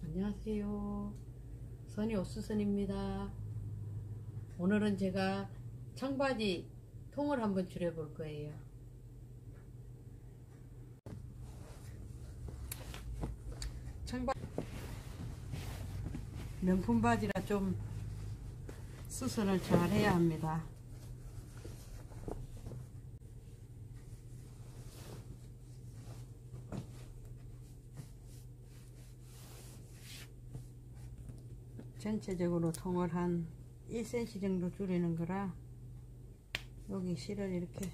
안녕하세요. 선이 옥수선입니다. 오늘은 제가 청바지 통을 한번 줄여 볼 거예요. 청바지 명품 바지라 좀 수선을 잘 해야 합니다. 전체적으로 통을 한 1cm 정도 줄이는 거라 여기 실을 이렇게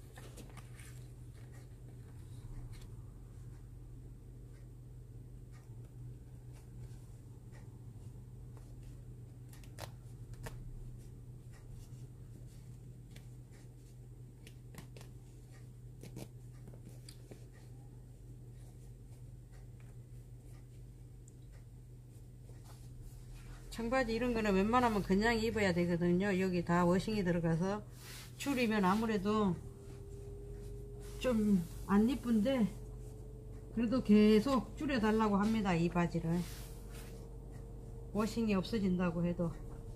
청바지 이런 거는 웬만하면 그냥 입어야 되거든요. 여기 다 워싱이 들어가서 줄이면 아무래도 좀 안 이쁜데 그래도 계속 줄여 달라고 합니다. 이 바지를 워싱이 없어진다고 해도.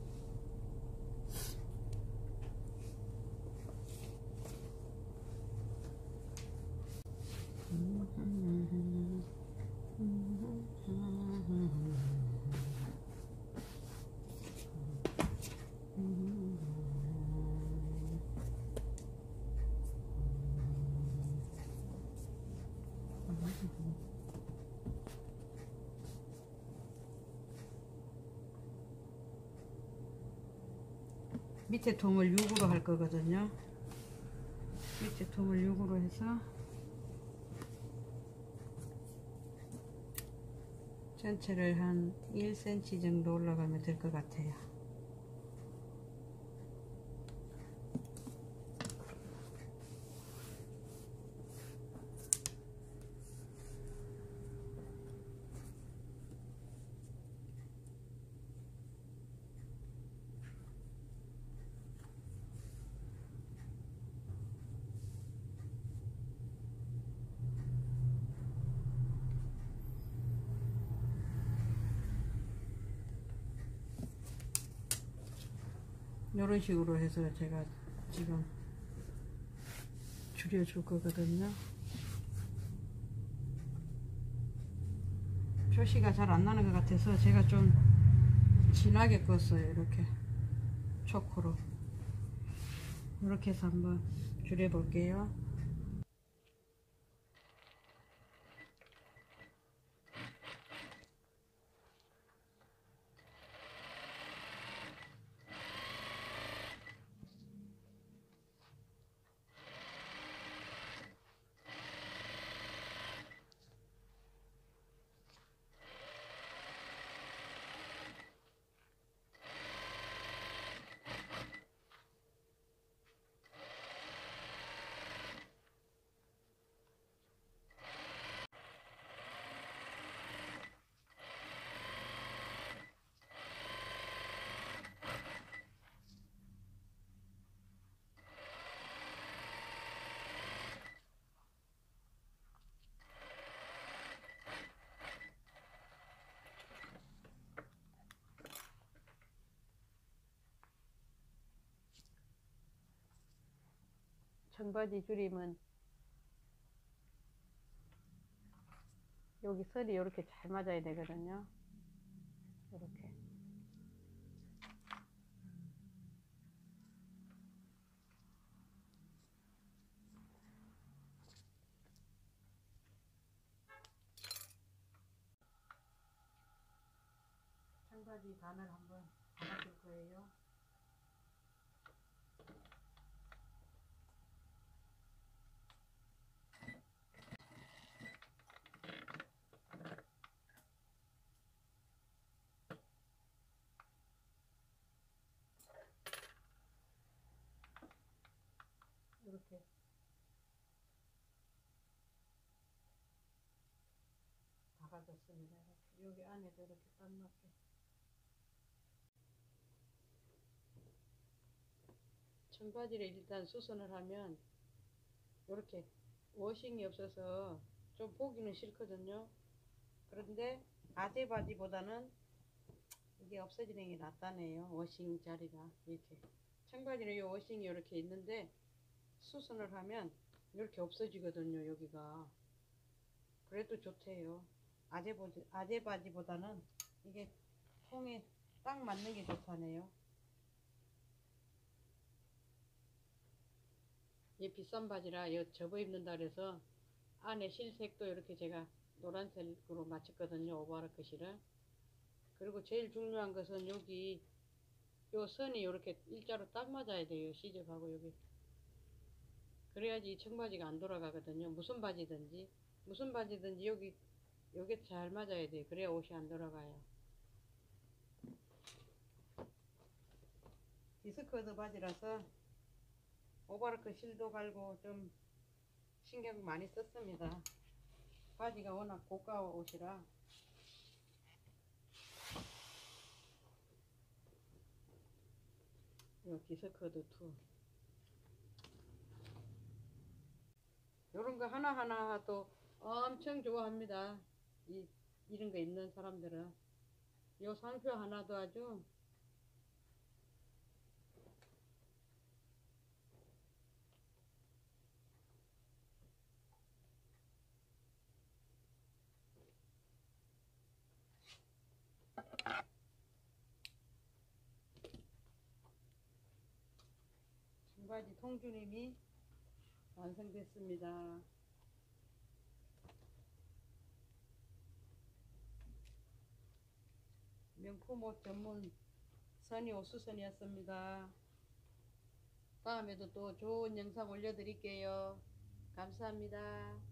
밑에 통을 6으로 할 거거든요. 밑에 통을 6으로 해서 전체를 한 1cm 정도 올라가면 될 것 같아요. 이런 식으로 해서 제가 지금 줄여줄 거거든요. 표시가 잘 안 나는 것 같아서 제가 좀 진하게 껐어요. 이렇게 초코로 이렇게 해서 한번 줄여 볼게요. 청바지 줄임은 여기 선이 이렇게 잘 맞아야 되거든요. 이렇게 청바지 반을 한번 감아줄 거예요. 이렇게 박아줬습니다. 여기 안에도 이렇게 딱 맞게. 청바지를 일단 수선을 하면 이렇게 워싱이 없어서 좀 보기는 싫거든요. 그런데 아재 바지보다는 이게 없어지는 게 낫다네요. 워싱 자리가 이렇게 청바지는 이 워싱이 이렇게 있는데 수선을 하면 이렇게 없어지거든요. 여기가 그래도 좋대요. 아재 바지보다는 이게 통에 딱 맞는 게 좋다네요. 이 비싼 바지라 이거 접어 입는다 그래서 안에 실색도 이렇게 제가 노란색으로 맞췄거든요. 오버락 컷이를. 그리고 제일 중요한 것은 여기 요 선이 이렇게 일자로 딱 맞아야 돼요. 시접하고 여기. 그래야지 이 청바지가 안 돌아가거든요. 무슨 바지든지 여기 요게 잘 맞아야 돼요. 그래야 옷이 안 돌아가요. 디스커드 바지라서 오버라크 실도 갈고 좀 신경 많이 썼습니다. 바지가 워낙 고가 옷이라. 요 디스커드 2 요런 거 하나하나도 엄청 좋아합니다. 이런 거 입는 사람들은 요 상표 하나도 아주 청바지 통주님이 완성됐습니다. 명품 옷 전문 선이 옷수선이었습니다. 다음에도 또 좋은 영상 올려드릴게요. 감사합니다.